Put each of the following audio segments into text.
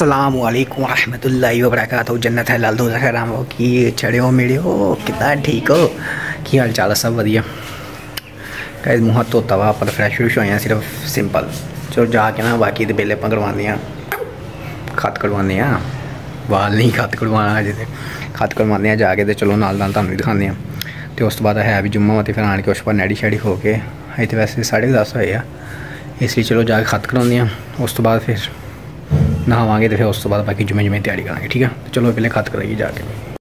अस्सलाम वालेकुम रहमतुल्लाहि व बरकातहू। जन्नत है लाल दो राम हो कि चढ़े हो मेरे हो कितना ठीक हो की हाल चाल सब वधिया। कई मुँह धोता वा पर फ्रैश फ्रुश होया सिर्फ सिंपल। चलो जाके ना बाकी तो बेले करवाने खत करवाने वाल नहीं खत करवाना अजे तो खत करवाने जाके तो चलो नाल नाल तुहानूं दिखाने तो उस तो बाद है भी जुम्मा तो फिर आन के उस बाद नैडी शैडी हो के इतने वैसे 10:30 होए इसलिए चलो जाके खत करवाने उस तो बाद फिर नहावांगे तो फिर उस तो बाद बाकी जुम्मे जुम्मे तैयारी करांगे। ठीक है तो चलो पहले खत कराइए जाके।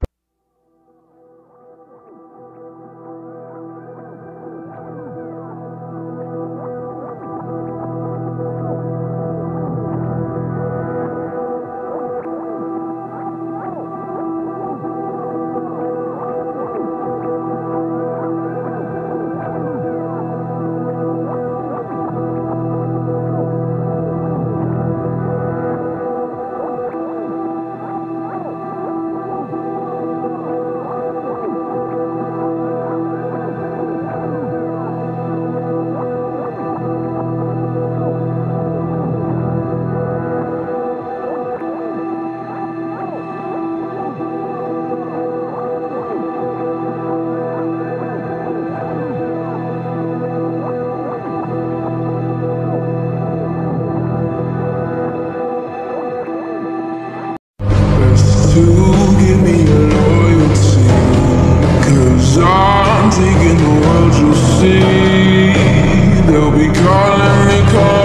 To give me your loyalty, 'cause I'm taking the world, you'll see. They'll be calling me,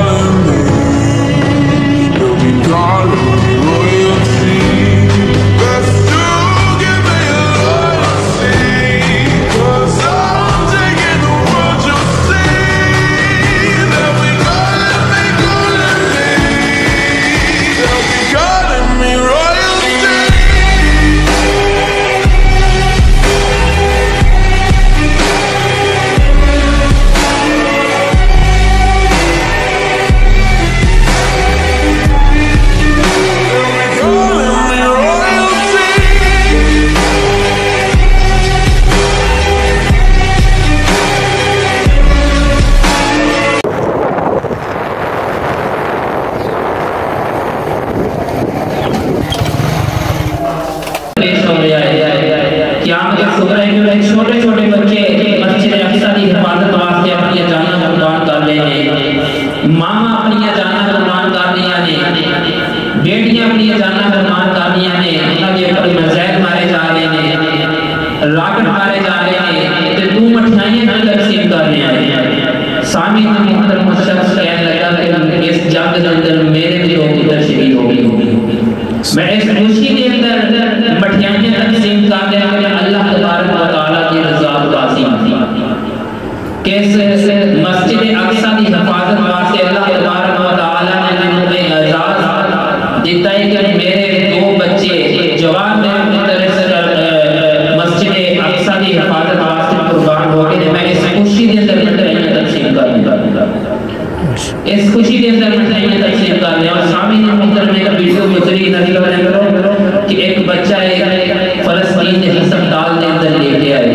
they'll be calling me royalty. Best to give me your loyalty, 'cause I'm taking the world, you'll see. They'll be calling me, they'll be calling me royalty. छोटे छोटे बच्चे मस्जिद अक्सा की हिफाजत वास्ते अपनी जाना कुर्बान कर रहे हैं। मामा अपनी जाना कुर्बान कर रही ने, बेटियां अपनी जाना कुर्बान कर रही ने। उन्होंने ऊपर मिसाइल मारे जा रहे हैं, रॉकेट मारे जा रहे हैं ते तू मठियाइयां की तकसीम कर रहे हैं। सामी मुहतरम शख्स कहने लगा कि इस जंग के अंदर मेरे भी लोग उधर शहीद हो गए। मैं इस खुशी के अंदर मठियाइयां तकसीम कर रहा हूं। अल्लाह तबारक व तआला की रज़ा राज़ी कैसे मस्जिद अक्सा की हिफाजत वास्ते अल्लाह तबारक व तआला ने मुझे एजाज दिता है कि मेरे दो बच्चे जवान मस्जिद अक्सा की हिफाजत वास्ते कुर्बान हो गए। मैं इस खुशी के अंदर मठियाइयां तकसीम कर रहा हूं, इस खुशी के अंदर मठियाइयां तकसीम कर रहे हैं। और सामने मुहतरम ने वीडियो गुजरी नबी कि एक बच्चा एक फलस्तीन के अस्पताल के अंदर लेके आया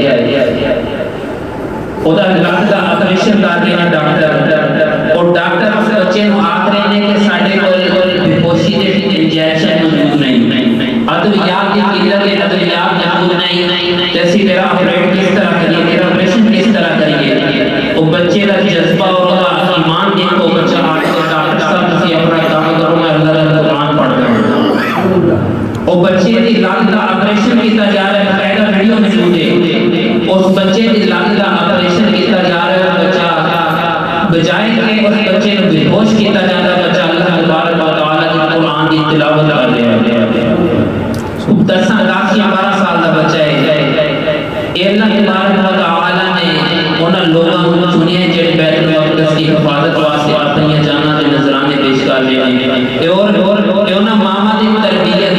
ओदा लक का ऑपरेशन कर रहे हैं डॉक्टर और डॉक्टर उस बच्चे को आख रहे हैं कि साडे कोल बेहोशी दे इंजेक्शन मौजूद नहीं, अद्वियात की किल्लत है, अद्वियात मौजूद नहीं। जैसे तेरा ऑपरेट किस तरह करिए, तेरा ऑपरेशन किस तरह करिए। वो बच्चे का जज्बा और ईमान देखो, बच्चा आके डॉक्टर साहब से अपना काम करो, मैं अल्लाह का कुरान पढ़ रहा हूं। वो बच्चे की लाल का ऑपरेशन किया जा रहा है, पहला वीडियो मौजूद है। उस बच्चे की लाल का ऑपरेशन किया जा रहा है, बच्चा बजाय कि उस बच्चे को बेहोश किया जाता है, बच्चा अल्लाह तबारक व तआला की कुरान की तिलावत कर रहा है। 10 साल या 12 साल का बच्चा है। अल्लाह तबारक व तआला ने उन लोगों को चुने जिन्हें बैतुल मक़दस की हिफाजत वास्ते अपनी जाना के नजराने पेश कर रहे हैं। और उन्हें मामा की तरबियत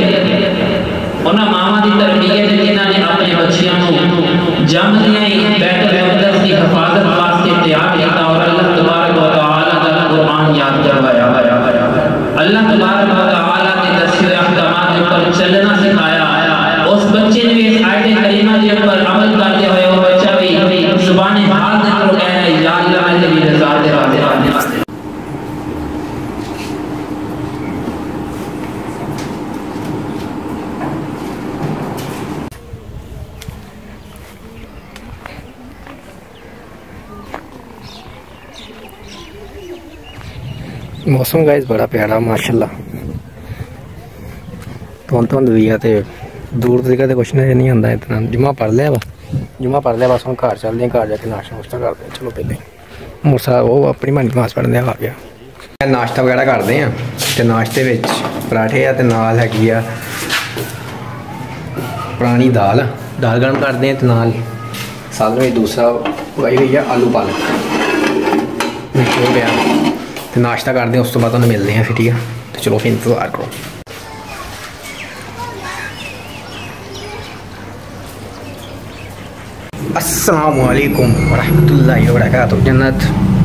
जिन्होंने अपने बच्चों को जम लिया बैतुल मक़दस की हिफाजत वास्ते तैयार किया और अल्लाह तबारक व तआला का कुरान याद करवाया। अल्लाह तबारक व तआला के दस्ते अहकामात पर चलना सिखाया। उस बच्चे ने भी इस आयत करीमा के ऊपर अमल करते हुए मौसम गाइस बड़ा प्यारा माशाल्लाह। धुंध भी है तो दूर तरीका तो कुछ नहीं आता इतना। जुम्मा पढ़ लिया बस हम घर चलते हैं, घर जाके नाश्ता नुश्ता करते हैं। चलो पहले मूसा वो अपनी मन नमाज पढ़ने आ गया। नाश्ता वगैरह करते हैं तो नाश्ते में पराठे आ नाल हैगी आ पुरानी दाल गर्म करते हैं तो नाल साल में दूसरा उगाई हुई है आलू पालक हो गया तो नाश्ता करते हैं। उस तो बाद उन्हें मिलते हैं फिर, ठीक है। तो चलो फिर इंतज़ार करो। अस्सलामुअलैकुम वरहमतुल्लाहि वबरकातुहू। जन्नत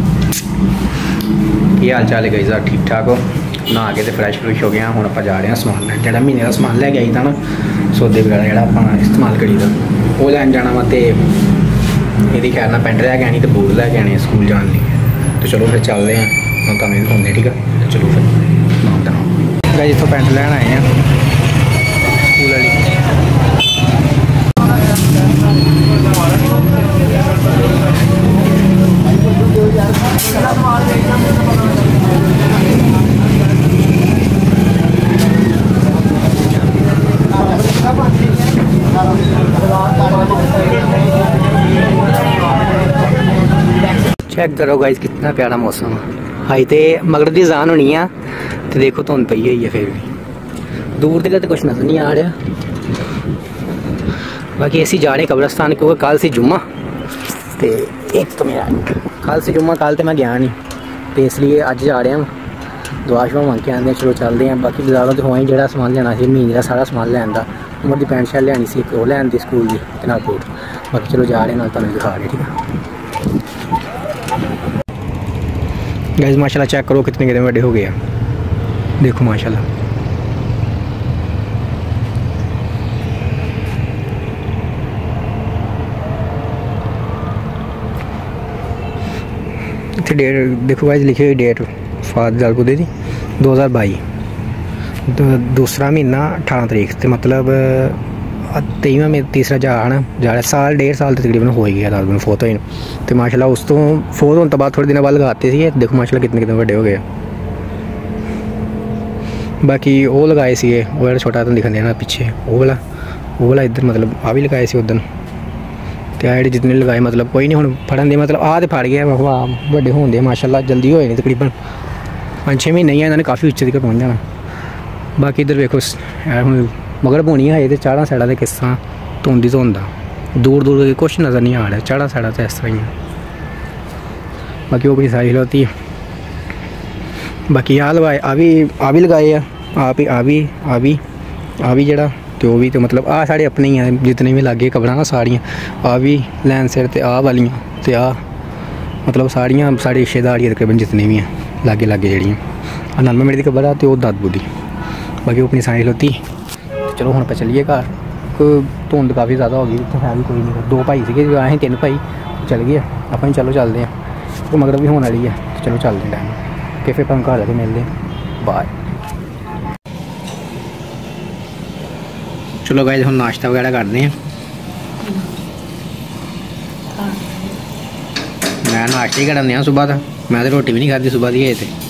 की हाल चाल है गई साहब, ठीक ठाक हो ना? आके तो फ्रैश फ्रुश हो गया। हम आप जा रहे हैं समान लैन, जो महीने का समान लैके आई था ना, सौदे वगैरह जो आप इस्तेमाल करी था वो लैन जाना वा। तो यदि खैर ना पेंट लैके आनी तो बूट लैके आने स्कूल जाने। तो चलो फिर चलते हैं हम तुम होंगे, ठीक है। तो चलो फिर मामला जितों पेंट लैन आए हैं स्कूल वाली। चेक करो गाइस कितना प्यारा मौसम है। हाई तो मगर की जान होनी है तो देखो धुंध पई हुई है, फिर भी दूर तक तो कुछ नजर नहीं आ रहा। बाकी ऐसी जा रहे कब्रस्तान क्योंकि कल से जुम्मा तो एक तो मेरा कल से जुम्मा, कल तो मैं गया नहीं तो इसलिए अज जा रहे हैं। दुआ शुआ मंग के आते हैं। चलो चलते हैं। बाकी बाजारों तो होई जो समान लेना से महीने का सारा समान लैन का। उमर की पैंट शर्ट लियानी सी वो लैन दी स्कूल की नाल बूट। बाकी चलो जा रहे हैं, तुम दिखा रहे, ठीक है। गाइस माशाल्लाह चेक करो कितने कितने बड़े हो गए, देखो माशाल्लाह। इतने डेट देखो गाइस लिखी हुई डेट फादर को दे दी 2022 दूसरा महीना 18 तारीख तो मतलब 23वां में तीसरा जा रहा साल 1.5 साल तकरीबन हो गया तकरीबन फोत होए तो माशाल्लाह। उस तो फोत होने तो बाद थोड़े दिन बाद लगाते थे। देखो माशाल्लाह कितने कितने बड़े हो गए। बाकी वो लगाए थे वो जो छोटा दिखा देना पीछे वो वाला इधर मतलब आ भी लगाए थे उधर तो जितने लगाए मतलब कोई नहीं हम फड़न दे मतलब आ तो फड़ गया बड़े होंगे माशाल्लाह जल्दी होए नहीं तकरीबन 5-6 महीने ही इन्होंने काफ़ी उच्चे तक पहुँच जाना। बाकी इधर देखो मगर बोनी है तो चाड़ा साइडा तो किस तरह धुंध ही धुंध दूर दूर कुछ नज़र नहीं आ रहा। चाड़ा साइडा तो इस तरह ही है। बाकी वो बड़ी सारी खिलौती है। बाकी आ लगाए आ भी लगाए आ भी जड़ा तो भी तो मतलब आ साढ़े अपने ही हैं जितने भी लागे कबरां ना सारियां आ भी लैन सिर ते आ वालियां ते आ मतलब सारियां साढ़े रिश्तेदार तकरीबन जितने भी हैं लागे जड़ियाँ 99 मिनट की कबर आ तो दादू दी। बाकी वो अपनी सारी खिलौती। चलो हम आप चलिए घर, धुंध काफ़ी ज़्यादा हो गई तो है भी कोई नहीं। 2 भाई थे आए 3 भाई चल गए अपन। चलो चलते हैं तो मगर भी होने वाली है तो चलो चलते हैं टाइम कि फिर अपन घर जाके मिलते हैं। बाय। चलो गाइस हम नाश्ता वगैरह करते हैं। मैं नाश्ता ही करने सुबह का, मैं तो रोटी भी नहीं खाती सुबह की।